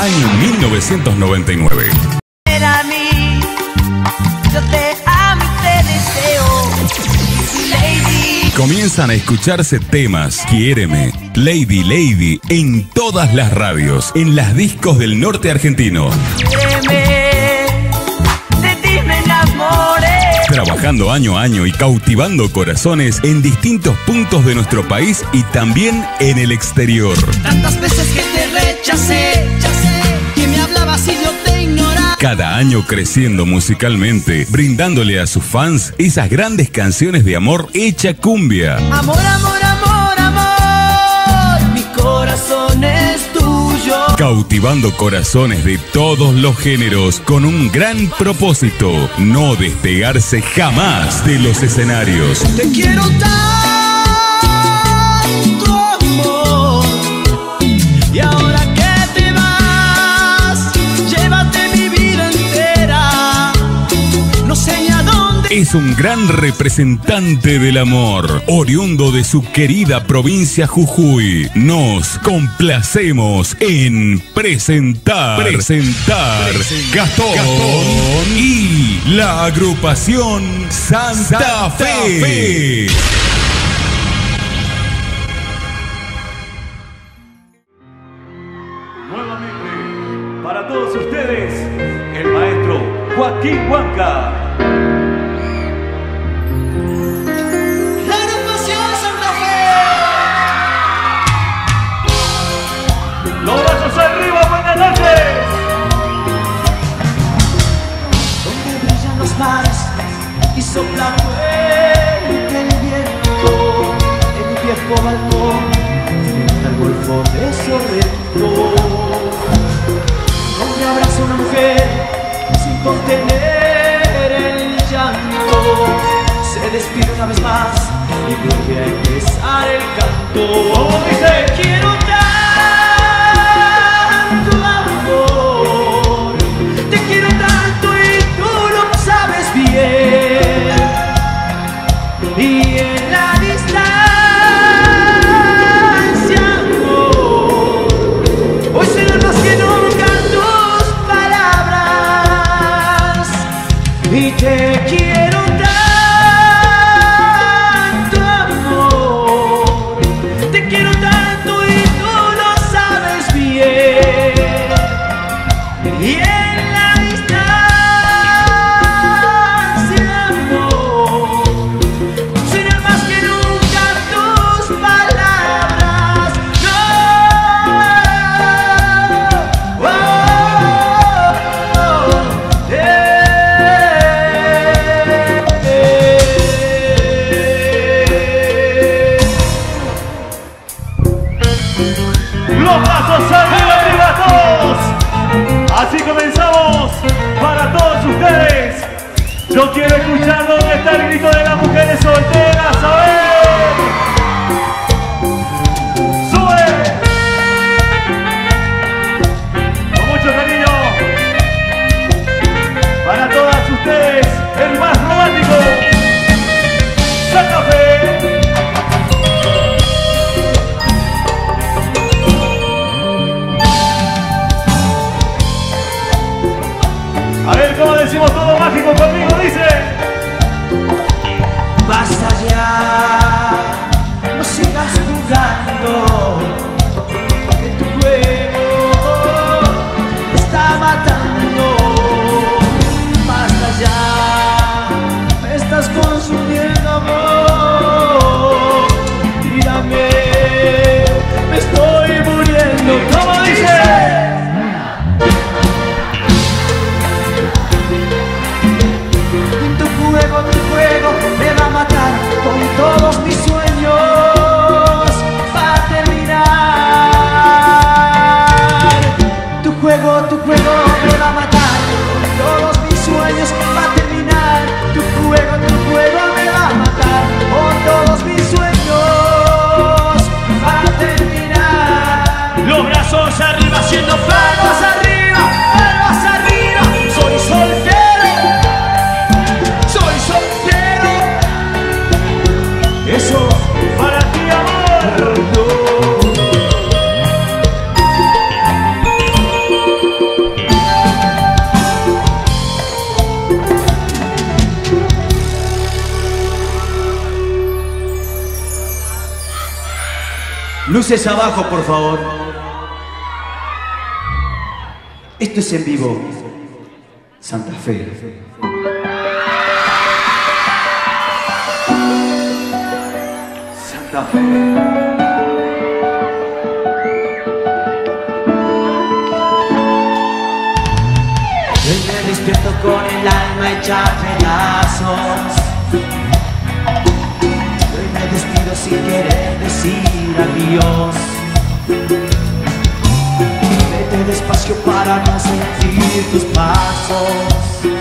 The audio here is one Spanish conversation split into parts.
año 1999. Era mí, yo te amo y te deseo, Lady. Comienzan a escucharse temas Quiéreme, Lady Lady en todas las radios, en las discos del norte argentino. Quiéreme, de ti me enamoré. Trabajando año a año y cautivando corazones en distintos puntos de nuestro país y también en el exterior. Tantas veces que te rechacé, que me hablabas y yo te ignoraba. Cada año creciendo musicalmente, brindándole a sus fans esas grandes canciones de amor hecha cumbia. Amor, amor, amor, amor, mi corazón es tuyo. Cautivando corazones de todos los géneros con un gran propósito: no despegarse jamás de los escenarios. Te quiero tanto, amor, y ahora que te vas, llévate mi vida entera. No sé ni a dónde. Es un gran representante del amor, oriundo de su querida provincia Jujuy. Nos complacemos en presentar Gastón y la agrupación Santa Fe. Nuevamente, para todos ustedes, el maestro Joaquín Huanca. La agrupación Santa Fe. Los brazos arriba, buenas noches. Donde brillan los mares y sopla fuerte el viento, en mi viejo balcón frente al golfo de Sorrento, donde abraza una mujer sin contener el llanto, se despide una vez más y vuelve a empezar el canto. ¿Cómo dice? Te quiero tanto, amor, te quiero tanto y tú lo sabes bien. Y en la distancia, amor, hoy serán más que nunca tus palabras. Y te quiero tanto, amor, te quiero tanto y tú lo sabes bien. Y en la distancia, amor, serán más que nunca tus palabras. No, oh, Los brazos arriba, arriba todos. Así comenzamos para todos ustedes. Yo quiero escuchar dónde está el grito de las mujeres solteras. A ver. Sube. Con mucho cariño. Para todas ustedes, el más romántico. Santa Fe. A ver cómo decimos todo mágico conmigo, dice. basta ya, no sigas jugando, que tu juego te está matando. Basta ya, me estás consumiendo, amor. Mírame, me estoy muriendo. ¿Cómo dice? Tu juego me va a matar con todos mis sueños, va a terminar. Luces abajo, por favor. Esto es en vivo. Santa Fe. Santa Fe. Hoy me despierto con el alma hecha pedazos. Hoy me despido sin querer decir adiós. Vete despacio para no sentir tus pasos.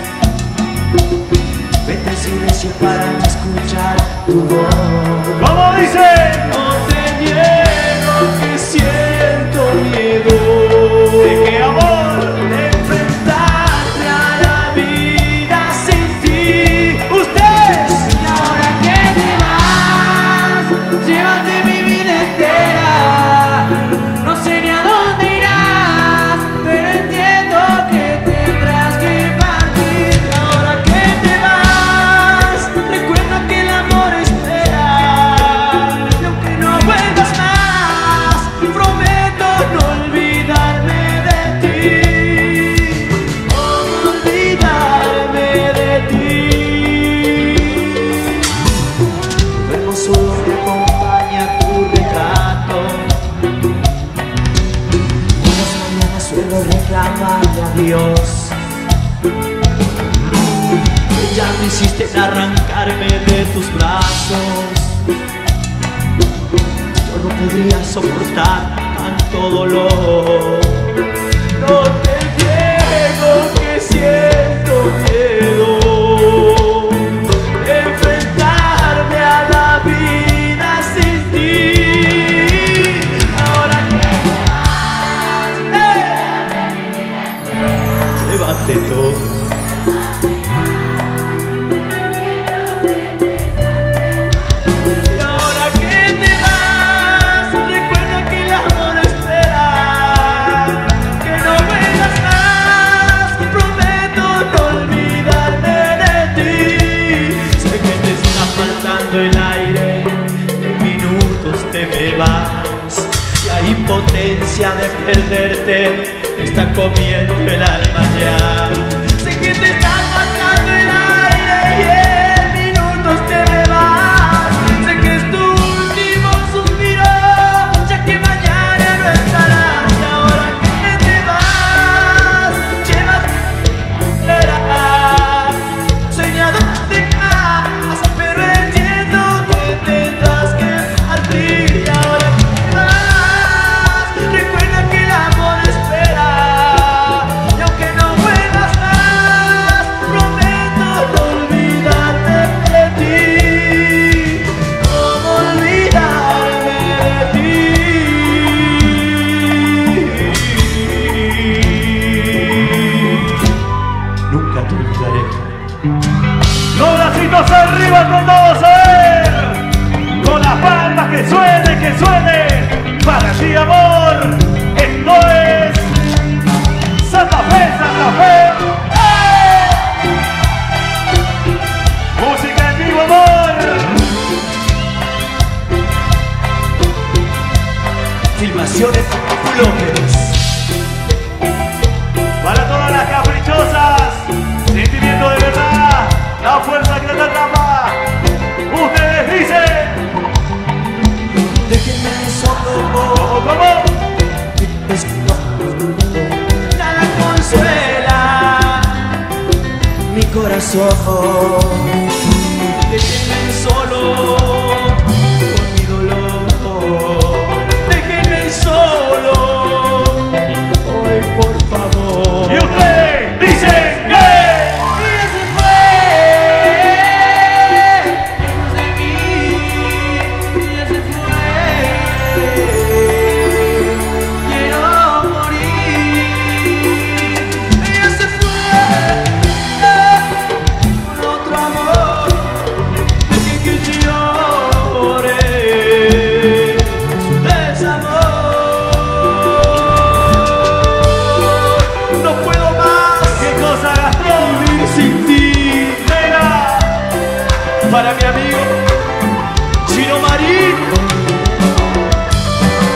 Vete en silencio para no escuchar tu voz. ¿Cómo dice? No te niego que siento miedo. ¿De qué amor? De enfrentarme a la vida sin ti. Ustedes, y ahora que te vas, llévate mi vida entera. No sé ni a dónde irás, pero entiendo que tendrás que partir. Y ahora que te vas, recuerda que el amor espera. Y aunque no vuelvas más, prometo no olvidarme de ti. No olvidarme de ti. Duermo solo, me acompaña tu retrato. Unas mañanas suelo reclamarle a Dios. Ya no insiste en arrancarme de tus brazos. Yo no podría soportar tanto dolor. No te niego que siento miedo de enfrentarme a la vida sin ti. Ahora que vas, llévate todo. Y ahora que te vas, recuerda que el amor espera. Que no vuelvas más, prometo no olvidarme de ti. Sé que te está faltando el aire, en minutos te me vas. Y hay impotencia de perderte, te está comiendo el alma ya. Sé que te está faltando el aire y en minutos te me vas. Sé que es tu último suspiro, ya que mañana no estarás. Y ahora que te vas, llévate soñado de más, pero entiendo que tendrás que partir. Y ahora que te vas, recuerda que el amor espera. Y aunque no vuelvas más, prometo no olvidarme de ti. ¿Cómo olvidarme de ti? Nunca te olvidaré. Los bracitos arriba con todos, a ver. Con las palmas que suene, que suene. Para ti, amor. Esto es Santa Fe, Santa Fe. ¡Eh! Música en vivo, amor. Filmaciones Flores. Para todas las caprichosas, sentimiento de verdad, la fuerza que te atrapa. Ustedes dicen, Déjenme solo, ¿cómo? nada consuela mi corazón. Déjenme solo con mi dolor. Déjenme solo hoy, por favor. Y ustedes dicen que Ella se fue, lejos de mí. Ella se fue, quiero morir. Ella se fue con otro amor. Deje que llore su desamor. No puedo más. qué cosa Gastón. Vivir sin ti. Venga, Para mi amigo Chino Marín.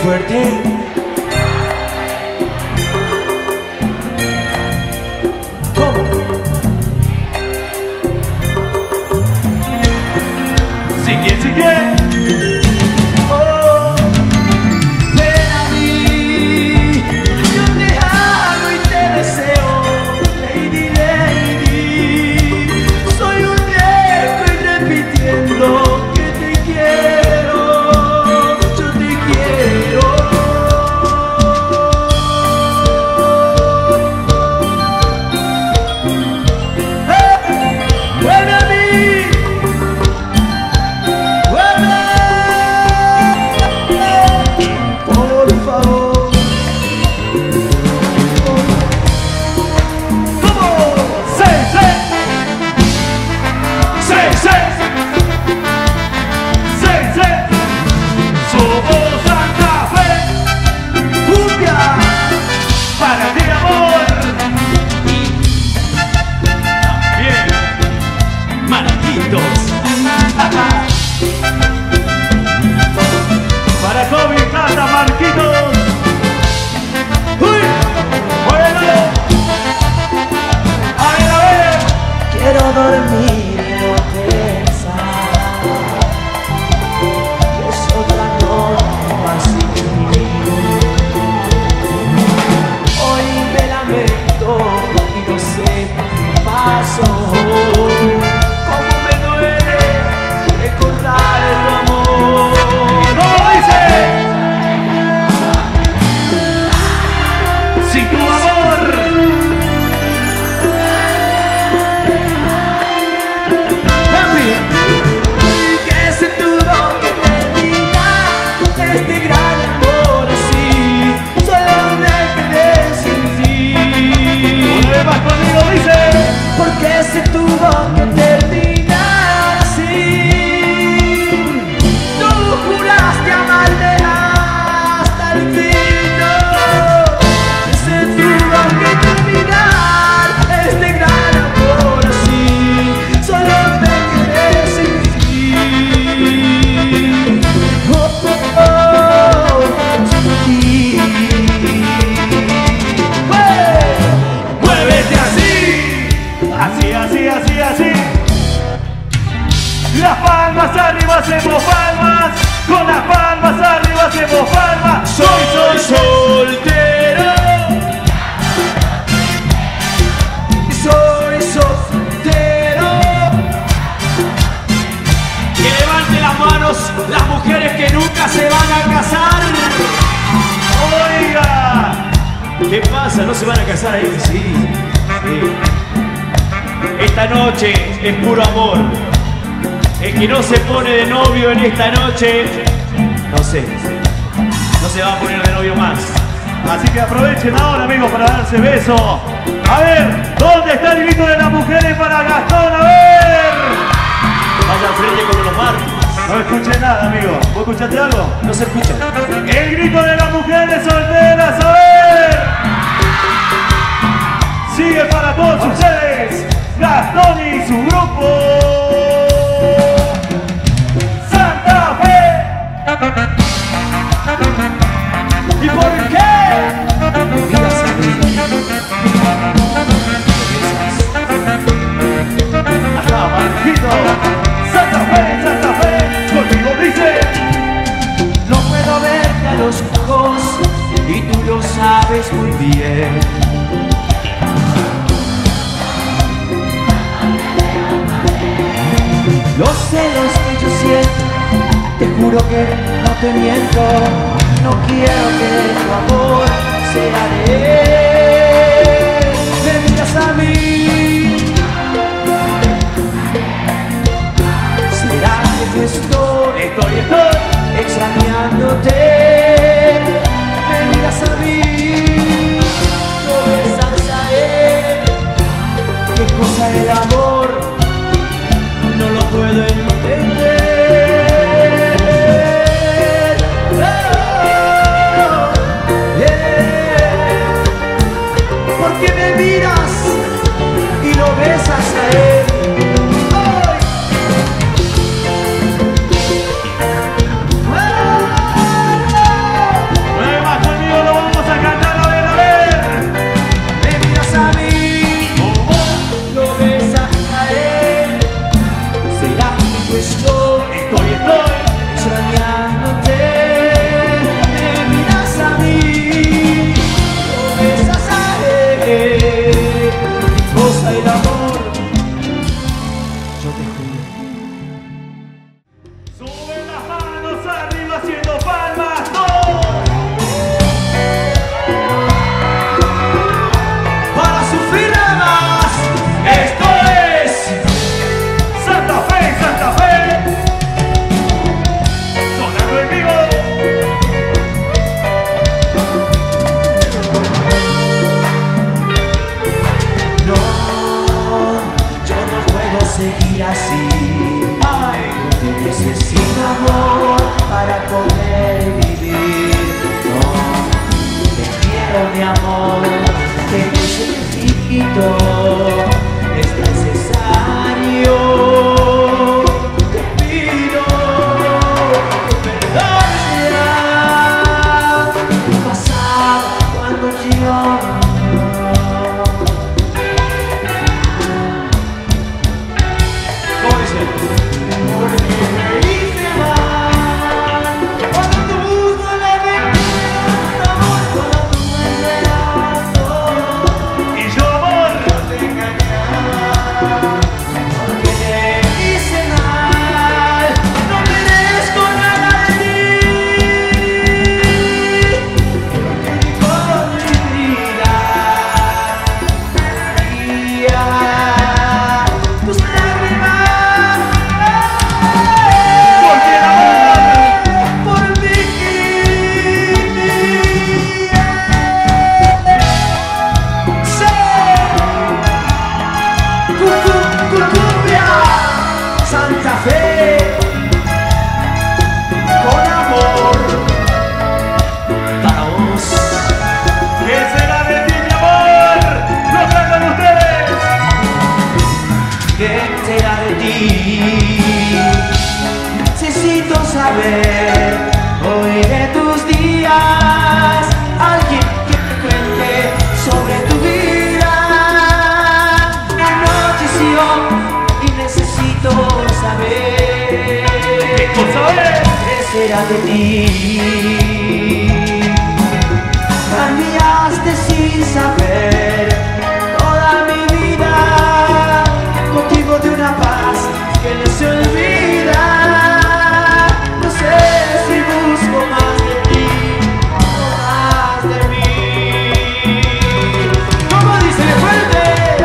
fuerte. ¿Cómo? Sigue, sigue. Oh, ven a mí, yo te amo y te deseo, lady, lady. Soy un viejo y repitiendo que te quiero, yo te quiero. Ven a mí. Por favor. ¿Cómo? ¡Sí, sí! ¡Sí, sí! ¡Sí, sí! Somos Santa Fe, ¡Cumbia! para ti, amor. Bien, Marquitos. Para Kobe, Cata, Marquitos. ¡Uy! ¡Muévelo! A ver. Quiero dormir y no pensar que es otra noche más sin ti. Hoy me lamento y no sé qué pasó. Cómo me duele recordar tu amor. ¿Cómo dice? Sin tu amor. Que se tuvo que terminar este gran amor así. Solo me quedé sin ti. Una vez más conmigo dice. Porque se tuvo que terminar así. Tú juraste amarme hasta el fin. No. Se tuvo que terminar este gran amor así. Solo me quedé sin ti. Oh, oh, oh, sin ti. Muévete así. Así, así, así, así. Las palmas arriba hacemos palmas. Con las palmas arriba hacemos palmas. Soy soltero. Soy soltero. Que levanten las manos las mujeres que nunca se van a casar. Oiga. ¿Qué pasa? ¿No se van a casar ahí? Sí. Esta noche es puro amor. El que no se pone de novio en esta noche, no sé, no se va a poner de novio más. Así que aprovechen ahora, amigos, para darse beso. A ver, ¿dónde está el grito de las mujeres para Gastón? A ver. Vaya al frente como los martes. No escuché nada, amigo. ¿Vos escuchaste algo? No se escucha. El grito de las mujeres solteras, a ver. Sigue para todos ustedes, Gastón y su grupo. Santa Fe. ¿Y por qué? Digas a mí. Ajá, Marquito. Santa Fe, conmigo dice. No puedo verte a los ojos y tú lo sabes muy bien. Los celos que yo siento, te juro que no te miento. No quiero que tu amor sea de él. Me miras a mí. ¿Será que yo estoy extrañándote? Me miras a mí, lo besas a él. ¿Qué cosa es el amor? No lo puedo entender. Oh, yeah. ¿Por qué me miras y lo besas a él? saber hoy de tus días. Alguien que te cuente sobre tu vida. Anocheció y necesito saber qué será de ti. Cambiaste sin saber toda mi vida, motivo de una paz que no se olvida. No sé si busco más de ti o más de mí. ¿Cómo dice de fuerte?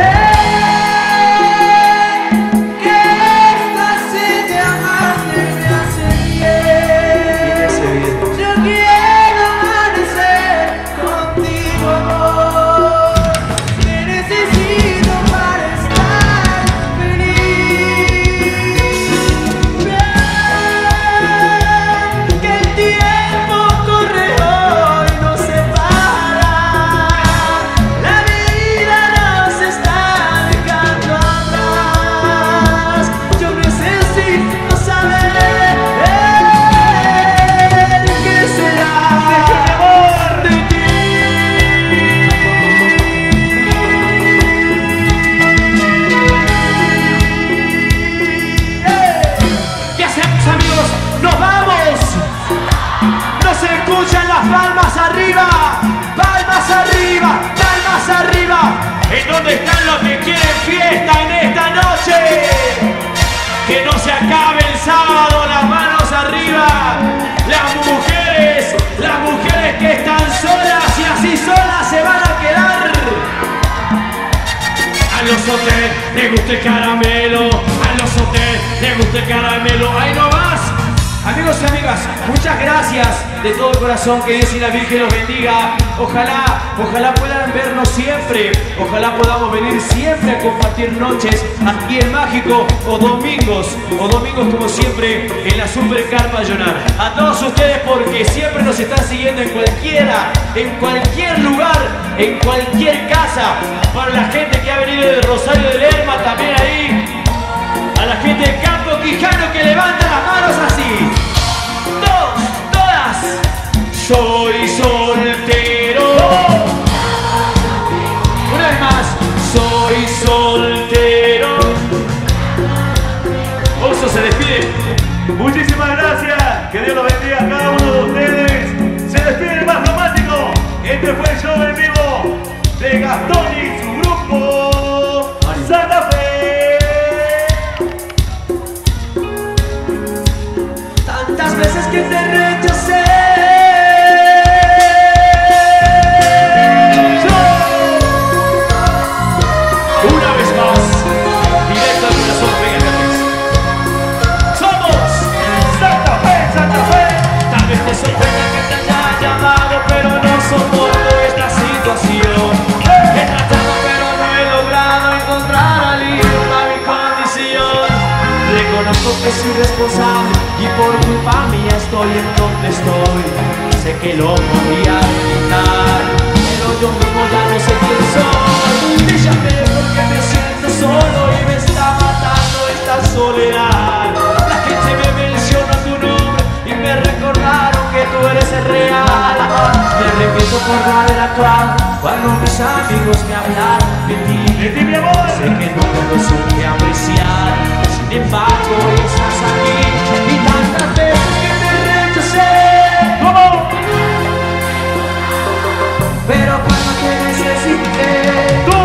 Que esta sed de amarte me hace bien. Yo quiero amanecer contigo, amor. Te necesito para estar feliz. Bien, que el tiempo corre hoy, nos separa. La vida nos está dejando atrás. Yo necesito saber qué será de ti. ¿Qué hacemos, amigos? ¡Nos vamos! ¡No se escuchan las palmas arriba! ¡Palmas arriba! ¡Palmas arriba! ¿En dónde están los que quieren fiesta en esta noche? Que no se acabe el sábado, las manos arriba. Las mujeres que están solas y así solas se van a quedar. A los hoteles les gusta el caramelo, a los hoteles les gusta el caramelo. ¡Ahí no más! Amigos y amigas, muchas gracias de todo corazón, que Dios y la Virgen los bendiga. Ojalá puedan vernos siempre, ojalá podamos venir siempre a compartir noches aquí en Mágico o domingos como siempre en la Super Carpa Llonar. A todos ustedes, porque siempre nos están siguiendo en cualquier lugar, en cualquier casa. Para la gente que ha venido de Rosario de Lerma, también ahí. A la gente de Campo Quijano que levanta las manos así. Todas. Soy soltero. Una vez más. Soy soltero. Oso se despide. Muchísimas gracias. Que Dios los bendiga a cada uno de ustedes. Se despide el más romántico. Este fue el show en vivo de Gastón y su grupo Santa Fe. Tantas veces que te rechacé. Una vez más, directo al corazón, pégate. Somos Santa Fe, Santa Fe. Tal vez te sorprenda que te haya llamado, pero no soporto esta situación. He tratado pero no he logrado encontrar alivio a mi condición. Reconozco que soy responsable y por culpa mía estoy en donde estoy. Sé que lo podría evitar, pero yo mismo ya no sé quién soy. Te llamé porque me siento solo y me está matando esta soledad. La gente me mencionó tu nombre y me recordaron que tú eres el real. Me arrepiento por no haber actuado cuando mis amigos me hablaron de ti. Mi amor. Sé que nunca lo supe apreciar, sin embargo estás aquí. Y tantas veces que te rechacé. ¿Cómo? Pero cuando te necesité, Tú.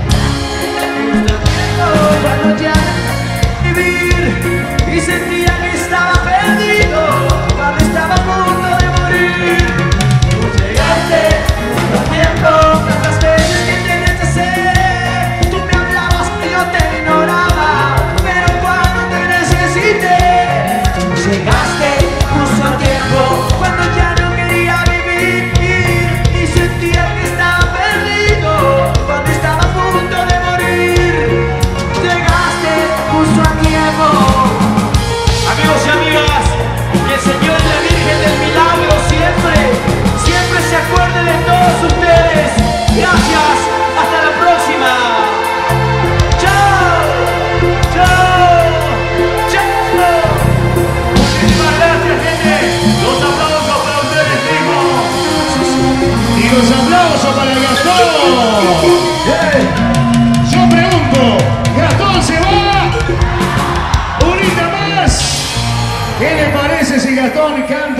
cuando ya no vivir y sentía que estaba perdido, cuando estaba a punto de morir, tú llegaste justo a tiempo. Tantas veces que te rechacé, tú me hablabas y yo te ignoraba, pero cuando te necesité, tú llegaste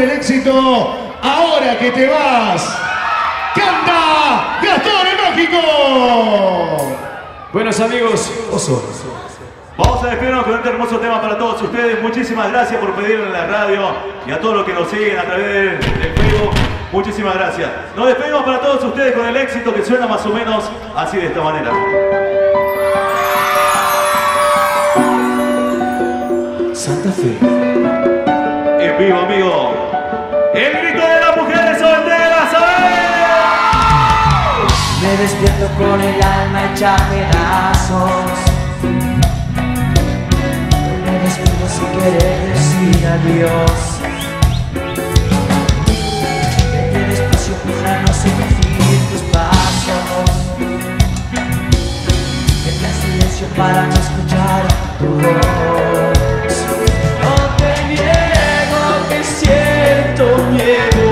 el éxito Ahora que te vas. ¡Canta Gastón el Mágico! Buenos amigos, Oso. Vamos a despedirnos con este hermoso tema para todos ustedes. Muchísimas gracias por pedirlo en la radio y a todos los que nos siguen a través del Facebook. Muchísimas gracias. Nos despedimos para todos ustedes con el éxito que suena más o menos así, de esta manera. Santa Fe. En vivo, amigo. El grito de las mujeres solteras, ¡a ver! Me despierto con el alma hecha pedazos. Me despido sin querer decir adiós. Vete despacio para no seguir tus pasos. Vete en silencio para no escuchar tu voz. No te niego que siento miedo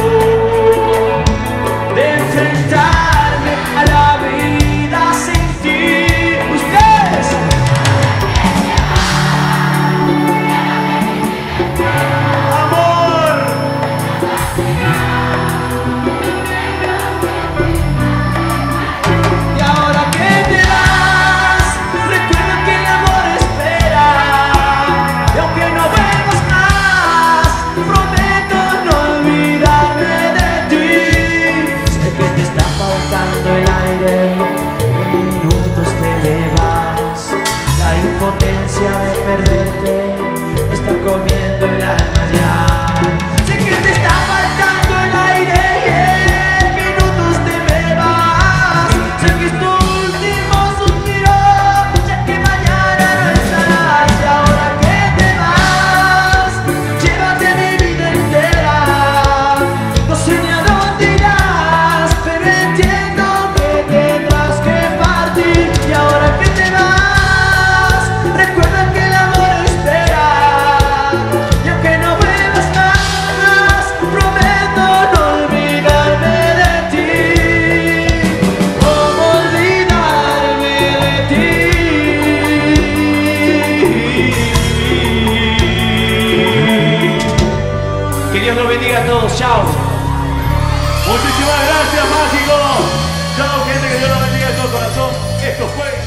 de enfrentarme a la vida sin ti. Ustedes. ¡Amor! Y ahora que te vas, recuerda que el amor espera. Y aunque no vuelvas más, prometo no olvidarme de ti. Sé que te está faltando el aire, en minutos te llevas. La impotencia de perderte está comiendo el alma ya. Sé que te está faltando el aire y en minutos te me vas. Sé que es tu último suspiro, ya que mañana no estarás. Y ahora que te vas, llévate mi vida entera. No sé ni a dónde irás, pero entiendo que tendrás que partir. Y ahora que te vas, recuerda que el amor espera. Y aunque no vuelvas más, prometo no olvidarme de ti. ¿Cómo olvidarme de ti? Que Dios los bendiga a todos. Chao. Muchísimas gracias, Mágico. Chao, gente, que Dios los bendiga de todo corazón. Esto fue